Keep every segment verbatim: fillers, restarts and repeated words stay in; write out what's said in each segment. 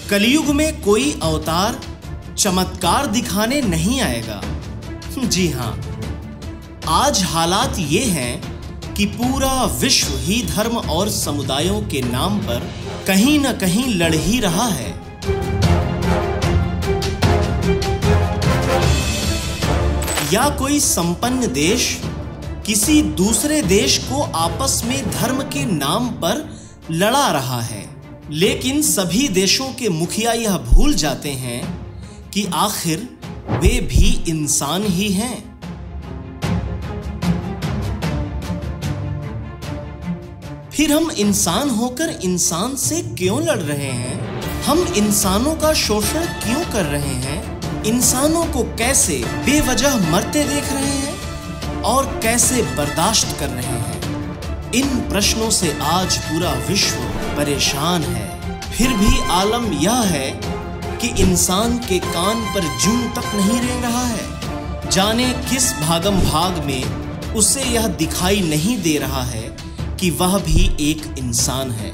कलयुग में कोई अवतार चमत्कार दिखाने नहीं आएगा। जी हाँ, आज हालात ये हैं कि पूरा विश्व ही धर्म और समुदायों के नाम पर कहीं न कहीं लड़ ही रहा है। या कोई संपन्न देश किसी दूसरे देश को आपस में धर्म के नाम पर लड़ा रहा है। लेकिन सभी देशों के मुखिया यह भूल जाते हैं कि आखिर वे भी इंसान ही हैं। फिर हम इंसान होकर इंसान से क्यों लड़ रहे हैं? हम इंसानों का शोषण क्यों कर रहे हैं? इंसानों को कैसे बेवजह मरते देख रहे हैं और कैसे बर्दाश्त कर रहे हैं? इन प्रश्नों से आज पूरा विश्व परेशान है। फिर भी आलम यह है कि इंसान के कान पर जूं तक नहीं रेंग रहा है। जाने किस भागम भाग में उसे यह दिखाई नहीं दे रहा है कि वह भी एक इंसान है।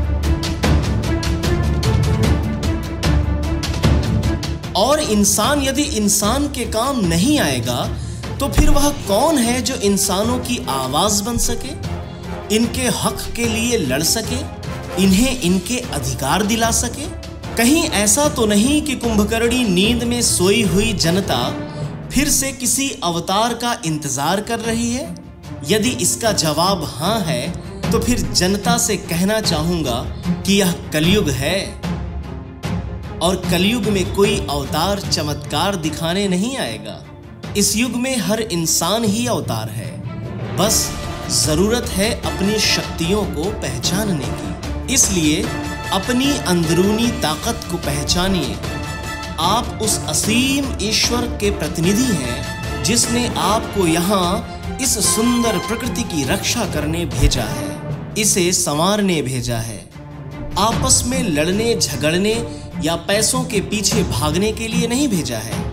और इंसान यदि इंसान के काम नहीं आएगा तो फिर वह कौन है जो इंसानों की आवाज बन सके, इनके हक के लिए लड़ सके, इन्हें इनके अधिकार दिला सके? कहीं ऐसा तो नहीं कि कुंभकर्णी नींद में सोई हुई जनता फिर से किसी अवतार का इंतजार कर रही है? यदि इसका जवाब हाँ है तो फिर जनता से कहना चाहूंगा कि यह कलयुग है और कलयुग में कोई अवतार चमत्कार दिखाने नहीं आएगा। इस युग में हर इंसान ही अवतार है। बस जरूरत है अपनी शक्तियों को पहचानने की। इसलिए अपनी अंदरूनी ताकत को पहचानिए। आप उस असीम ईश्वर के प्रतिनिधि हैं जिसने आपको यहाँ इस सुंदर प्रकृति की रक्षा करने भेजा है, इसे संवारने भेजा है। आपस में लड़ने झगड़ने या पैसों के पीछे भागने के लिए नहीं भेजा है।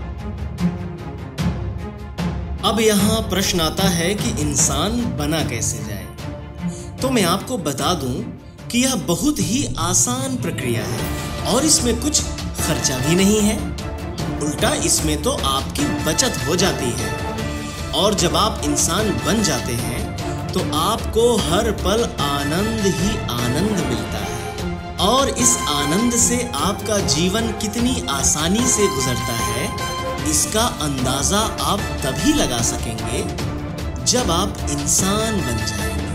अब यहाँ प्रश्न आता है कि इंसान बना कैसे जाए? तो मैं आपको बता दूं कि यह बहुत ही आसान प्रक्रिया है और इसमें कुछ खर्चा भी नहीं है। उल्टा इसमें तो आपकी बचत हो जाती है। और जब आप इंसान बन जाते हैं तो आपको हर पल आनंद ही आनंद मिलता है। और इस आनंद से आपका जीवन कितनी आसानी से गुजरता है, इसका अंदाजा आप तभी लगा सकेंगे जब आप इंसान बन जाएंगे।